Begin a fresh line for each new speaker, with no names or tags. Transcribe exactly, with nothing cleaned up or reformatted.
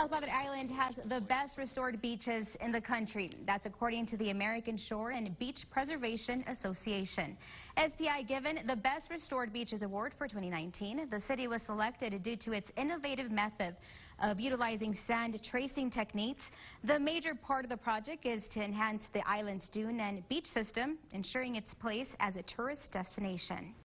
South Padre Island has the best restored beaches in the country. That's according to the American Shore and Beach Preservation Association. S P I given the Best Restored Beaches Award for twenty nineteen. The city was selected due to its innovative method of utilizing sand tracing techniques. The major part of the project is to enhance the island's dune and beach system, ensuring its place as a tourist destination.